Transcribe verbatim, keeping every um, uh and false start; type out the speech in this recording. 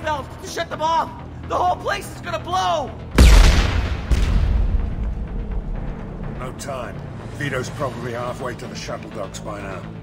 valves to shut them off! The whole place is gonna blow! No time. Vito's probably halfway to the shuttle docks by now.